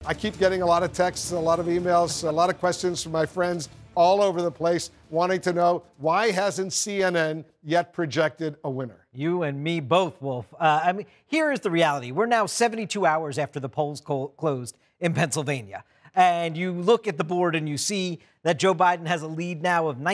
I keep getting a lot of texts, a lot of emails, a lot of questions from my friends all over the place wanting to know why hasn't CNN yet projected a winner? You and me both, Wolf. I mean, here is the reality. We're now 72 hours after the polls closed in Pennsylvania. And you look at the board and you see that Joe Biden has a lead now of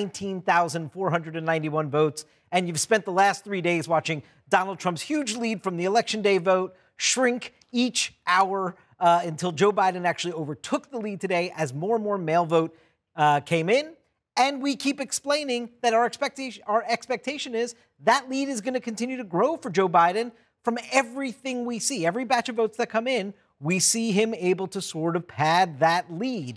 19,491 votes. And you've spent the last 3 days watching Donald Trump's huge lead from the Election Day vote shrink each hour until Joe Biden actually overtook the lead today as more and more mail vote came in. And we keep explaining that our expectation is that lead is going to continue to grow for Joe Biden from everything we see. Every batch of votes that come in, we see him able to sort of pad that lead.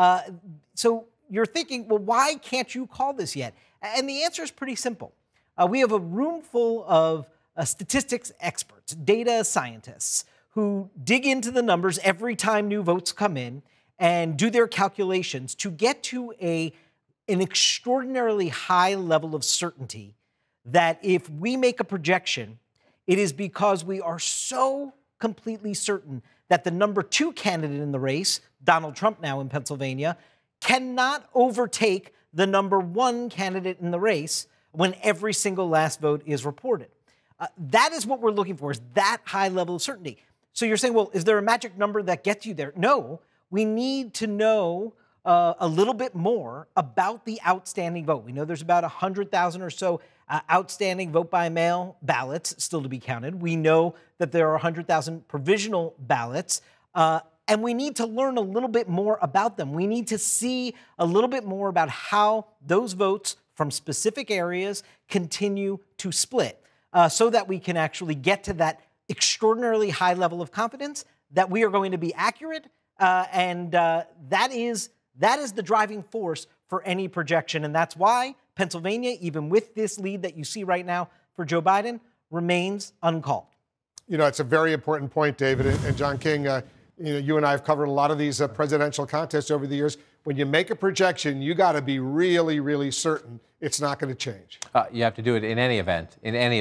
So you're thinking, well, why can't you call this yet? And the answer is pretty simple. We have a room full of statistics experts, data scientists, who dig into the numbers every time new votes come in and do their calculations to get to an extraordinarily high level of certainty that if we make a projection, it is because we are so completely certain that the number 2 candidate in the race, Donald Trump now in Pennsylvania, cannot overtake the number 1 candidate in the race when every single last vote is reported. That is what we're looking for, is that high level of certainty. So you're saying, well, is there a magic number that gets you there? No, we need to know a little bit more about the outstanding vote. We know there's about 100,000 or so outstanding vote-by-mail ballots still to be counted. We know that there are 100,000 provisional ballots, and we need to learn a little bit more about them. We need to see a little bit more about how those votes from specific areas continue to split so that we can actually get to that extraordinarily high level of confidence that we are going to be accurate, and that is the driving force for any projection. And that's why Pennsylvania, even with this lead that you see right now for Joe Biden, remains uncalled. You know, it's a very important point, David. And John King, you and I have covered a lot of these presidential contests over the years. When you make a projection, you got to be really, really certain it's not going to change. You have to do it in any event,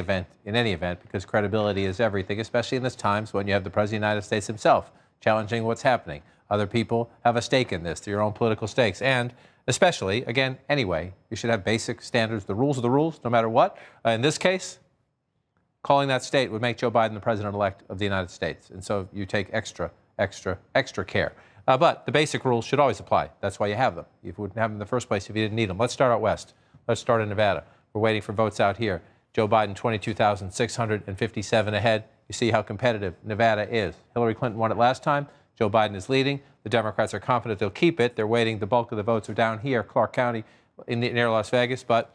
because credibility is everything, especially in this times when you have the President of the United States himself challenging what's happening. Other people have a stake in this, your own political stakes. And especially, again, anyway, you should have basic standards. The rules are the rules, no matter what. In this case, calling that state would make Joe Biden the president-elect of the United States. And so you take extra care. But the basic rules should always apply. That's why you have them. You wouldn't have them in the first place if you didn't need them. Let's start out west. Let's start in Nevada. We're waiting for votes out here. Joe Biden, 22,657 ahead. You see how competitive Nevada is. Hillary Clinton won it last time. Joe Biden is leading. The Democrats are confident they'll keep it. They're waiting. The bulk of the votes are down here, Clark County, near Las Vegas, but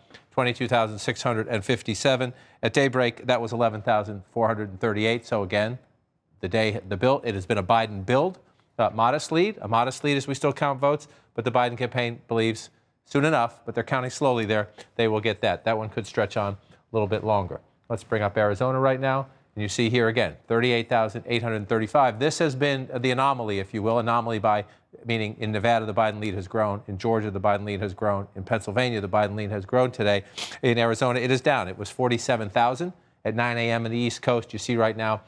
22,657. At daybreak, that was 11,438. So again, the build, it has been a Biden build. A modest lead as we still count votes, but the Biden campaign believes soon enough, but they're counting slowly there, they will get that. That one could stretch on a little bit longer. Let's bring up Arizona right now. And you see here again, 38,835. This has been the anomaly, if you will. Anomaly meaning in Nevada, the Biden lead has grown. In Georgia, the Biden lead has grown. In Pennsylvania, the Biden lead has grown today. In Arizona, it is down. It was 47,000 at 9 a.m. on the East Coast. You see right now,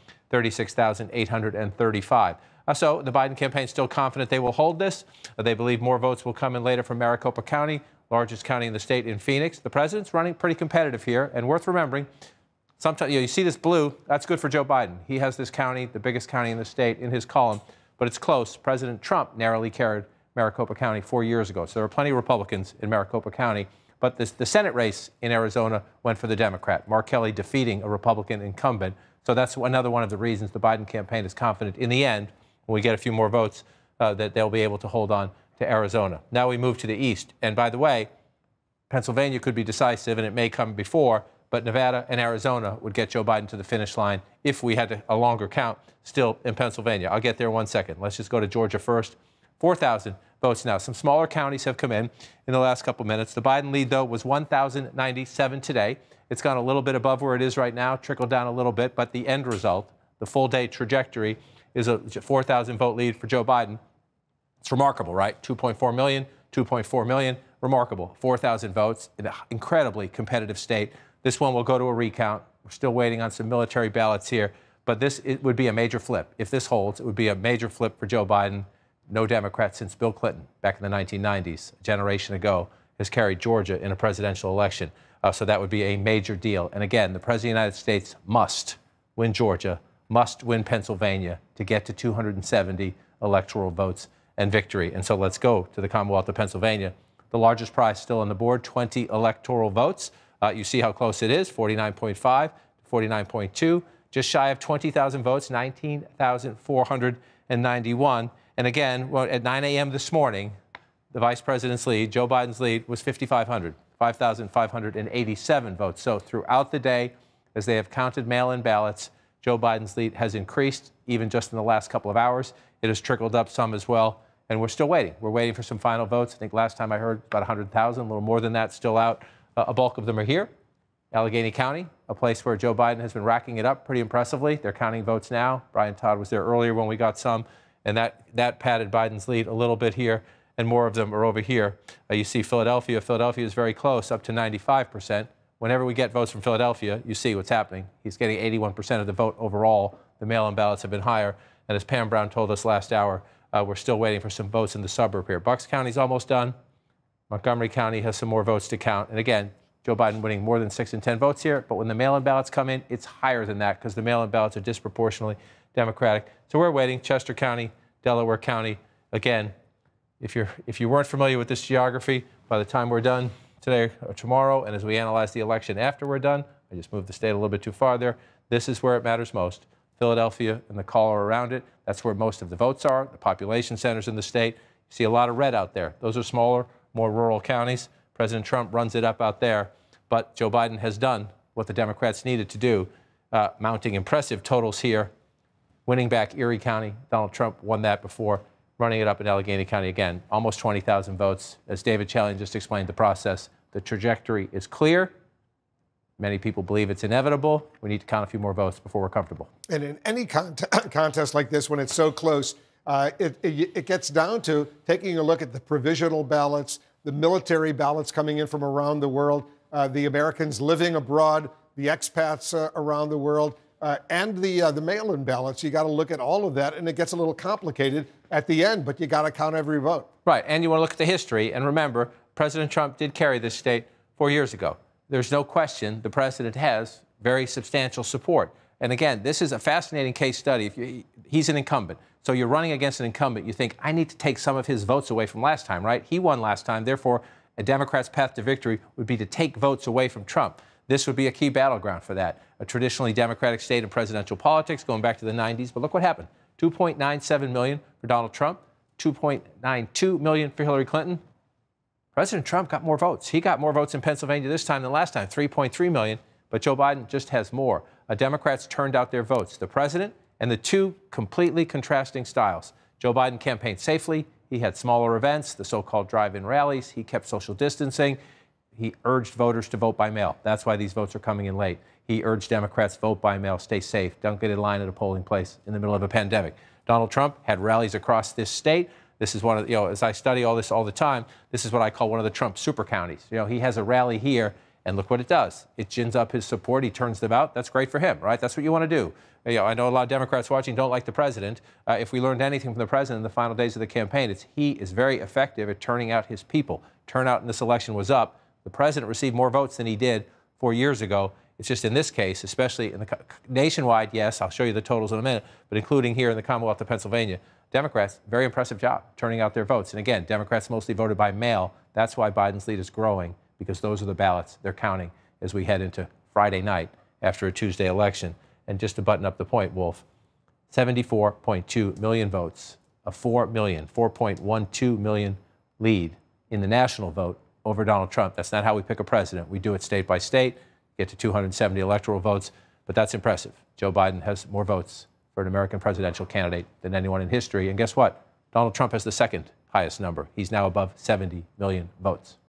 36,835. So the Biden campaign is still confident they will hold this. They believe more votes will come in later from Maricopa County, largest county in the state, in Phoenix. The president's running pretty competitive here, and worth remembering, sometimes you see this blue, that's good for Joe Biden. He has this county, the biggest county in the state, in his column, but it's close. President Trump narrowly carried Maricopa County 4 years ago. So there are plenty of Republicans in Maricopa County. But the Senate race in Arizona went for the Democrat, Mark Kelly defeating a Republican incumbent. So that's another one of the reasons the Biden campaign is confident in the end, when we get a few more votes, that they'll be able to hold on to Arizona. Now we move to the east. And by the way, Pennsylvania could be decisive, and it may come before, but Nevada and Arizona would get Joe Biden to the finish line if we had a longer count still in Pennsylvania. I'll get there in 1 second. Let's just go to Georgia first. 4,000 votes now. Some smaller counties have come in the last couple minutes. The Biden lead, though, was 1,097 today. It's gone a little bit above where it is right now, trickled down a little bit, but the end result, the full day trajectory, is a 4,000 vote lead for Joe Biden. It's remarkable, right? 2.4 million, remarkable. 4,000 votes in an incredibly competitive state. This one will go to a recount. We're still waiting on some military ballots here, but it would be a major flip. If this holds, it would be a major flip for Joe Biden. No Democrat since Bill Clinton back in the 1990s, a generation ago, has carried Georgia in a presidential election. So that would be a major deal. And again, the President of the United States must win Georgia, must win Pennsylvania to get to 270 electoral votes and victory. And so let's go to the Commonwealth of Pennsylvania. The largest prize still on the board, 20 electoral votes. You see how close it is, 49.5 to 49.2, just shy of 20,000 votes, 19,491. And again, at 9 a.m. this morning, the vice president's lead, Joe Biden's lead, was 5,500, 5,587 votes. So throughout the day, as they have counted mail-in ballots, Joe Biden's lead has increased even just in the last couple of hours. It has trickled up some as well, and we're still waiting. We're waiting for some final votes. I think last time I heard about 100,000, a little more than that still out. A bulk of them are here. Allegheny County, a place where Joe Biden has been racking it up pretty impressively. They're counting votes now. Brian Todd was there earlier when we got some, and that padded Biden's lead a little bit here, and more of them are over here. You see Philadelphia. Philadelphia is very close, up to 95%. Whenever we get votes from Philadelphia, you see what's happening. He's getting 81% of the vote overall. The mail-in ballots have been higher. And as Pam Brown told us last hour, we're still waiting for some votes in the suburb here. Bucks County's almost done. Montgomery County has some more votes to count. And again, Joe Biden winning more than 6 in 10 votes here. But when the mail-in ballots come in, it's higher than that because the mail-in ballots are disproportionately Democratic. So we're waiting. Chester County, Delaware County. Again, if you weren't familiar with this geography, by the time we're done today or tomorrow, and as we analyze the election after we're done, I just moved the state a little bit too far there. This is where it matters most. Philadelphia and the collar around it. That's where most of the votes are, the population centers in the state. You see a lot of red out there. Those are smaller, more rural counties. President Trump runs it up out there. But Joe Biden has done what the Democrats needed to do, mounting impressive totals here, winning back Erie County. Donald Trump won that before, running it up in Allegheny County again. Almost 20,000 votes. As David Chalian just explained the process, the trajectory is clear. Many people believe it's inevitable. We need to count a few more votes before we're comfortable. And in any contest like this, when it's so close, it gets down to taking a look at the provisional ballots, the military ballots coming in from around the world, the Americans living abroad, the expats around the world, and the mail-in ballots. You got to look at all of that, and it gets a little complicated at the end, but you got to count every vote. Right, and you want to look at the history. And remember, President Trump did carry this state 4 years ago. There's no question the president has very substantial support. And again, this is a fascinating case study. He's an incumbent. So you're running against an incumbent. You think, I need to take some of his votes away from last time, right? He won last time. Therefore, a Democrat's path to victory would be to take votes away from Trump. This would be a key battleground for that. A traditionally Democratic state in presidential politics going back to the 90s. But look what happened. 2.97 million for Donald Trump, 2.92 million for Hillary Clinton. President Trump got more votes. He got more votes in Pennsylvania this time than last time, 3.3 million. But Joe Biden just has more. Democrats turned out their votes. The president and the two completely contrasting styles. Joe Biden campaigned safely. He had smaller events, the so-called drive-in rallies. He kept social distancing. He urged voters to vote by mail. That's why these votes are coming in late. He urged Democrats, vote by mail, stay safe, don't get in line at a polling place in the middle of a pandemic. Donald Trump had rallies across this state. This is one of, as I study all this all the time, this is what I call one of the Trump super counties. He has a rally here, and look what it does. It gins up his support. He turns them out. That's great for him, right? That's what you want to do. I know a lot of Democrats watching don't like the president. If we learned anything from the president in the final days of the campaign, it's he is very effective at turning out his people. Turnout in this election was up. The president received more votes than he did 4 years ago. It's just in this case, especially in the nationwide, yes, I'll show you the totals in a minute, but including here in the Commonwealth of Pennsylvania, Democrats, very impressive job turning out their votes. And again, Democrats mostly voted by mail. That's why Biden's lead is growing, because those are the ballots they're counting as we head into Friday night after a Tuesday election. And just to button up the point, Wolf, 74.2 million votes, a 4.12 million lead in the national vote over Donald Trump. That's not how we pick a president. We do it state by state, get to 270 electoral votes, but that's impressive. Joe Biden has more votes for an American presidential candidate than anyone in history. And guess what? Donald Trump has the second highest number. He's now above 70 million votes.